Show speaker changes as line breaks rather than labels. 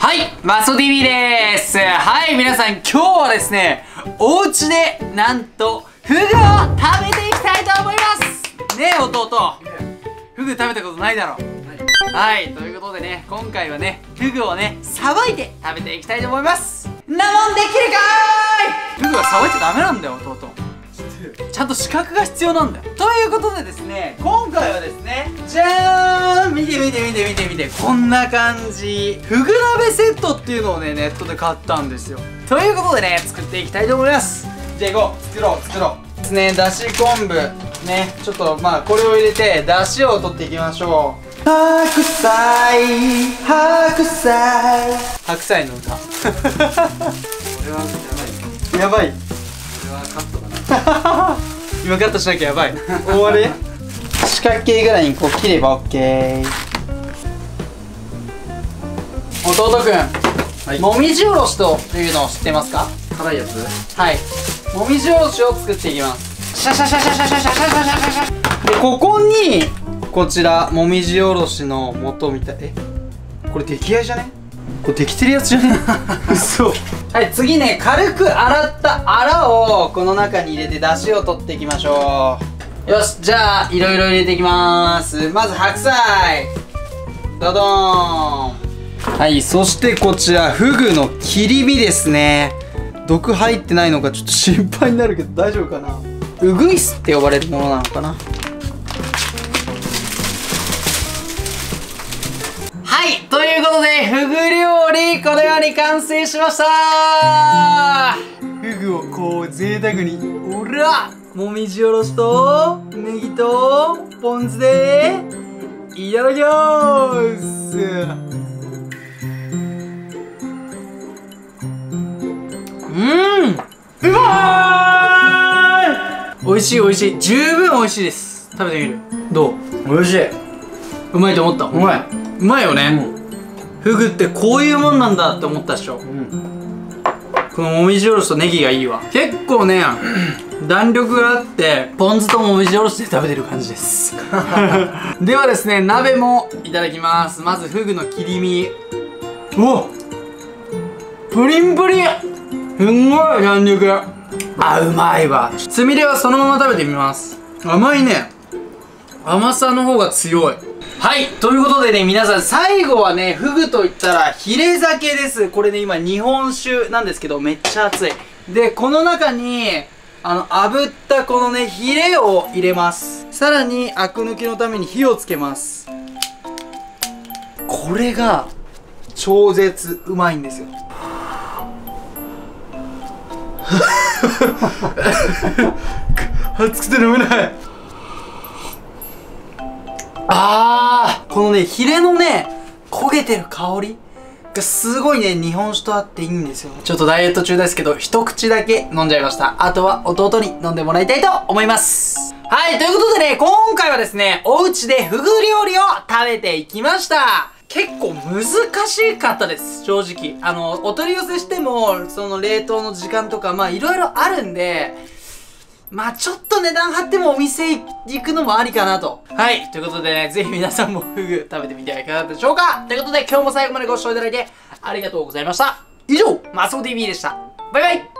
はい、マスオ TV です。はい、皆さん今日はですね、お家でなんとフグを食べていきたいと思います。ねえ弟、フグ食べたことないだろ。はい、ということでね、今回はね、フグをね、さばいて食べていきたいと思います。なもんできるかーい。フグはさばいちゃダメなんだよ弟。ちゃんと資格が必要なんだよ。ということでですね、今回はですね、じゃーん、見てこんな感じ、フグ鍋セットっていうのをね、ネットで買ったんですよ。ということでね、作っていきたいと思います。じゃあ行こう、作ろうですね。だし昆布ね、ちょっとまあこれを入れてだしを取っていきましょう。白菜の歌これはやばい。これはカットだな今カットしなきゃやばい終わり四角形ぐらいにこう切れば OK。 弟くん、はい、もみじおろしというのを知ってますか？
辛いやつ。
はい、もみじおろしを作っていきます。シャシャシャシャシャシャシャシャシャシャシャで、ここにこちらもみじおろしの素みたい。これ出来合いじゃね？これできてるやつじゃね？嘘。はい、次ね、軽く洗ったアラをこの中に入れて出汁を取っていきましょう。よし、じゃあいろいろ入れていきます。まず白菜ドドーン。はい、そしてこちらフグの切り身ですね。毒入ってないのかちょっと心配になるけど大丈夫かな。ウグイスって呼ばれるものなのかな。はい、ということでフグ料理このように完成しました。フグをこう贅沢に、おらもみじおろしとネギとポン酢でいただきます。うまーい。美味しい、十分美味しいです。食べてみる。どう？
美味しい。
うまいと思った？うまいよね、フグってこういうもんなんだって思ったでしょ。このもみじおろしとネギがいいわ。結構ね弾力があってポン酢ともみじおろしで食べてる感じですではですね、鍋もいただきます。まずフグの切り身。おっ、プリンプリン、すんごい弾力。あ、うまいわ。つみれはそのまま食べてみます。甘いね。甘さの方が強い。はい、ということでね、皆さん最後はね、フグといったらヒレ酒です。これね、今日本酒なんですけどめっちゃ熱い。で、この中に炙ったこのね、ヒレを入れます。さらにアク抜きのために火をつけます。これが超絶うまいんですよ熱くて飲めない。このね、ヒレのね、焦げてる香りがすごいね、日本酒と合っていいんですよ。ちょっとダイエット中ですけど、一口だけ飲んじゃいました。あとは弟に飲んでもらいたいと思います。はい、ということでね、今回はですね、お家でフグ料理を食べていきました。結構難しかったです、正直。お取り寄せしても、その冷凍の時間とか、まあいろいろあるんで、まあちょっと値段張ってもお店行くのもありかなと。はい。ということでね、ぜひ皆さんもフグ食べてみてはいかがでしょうか。ということで今日も最後までご視聴いただいてありがとうございました。以上、マスオ TV でした。バイバイ。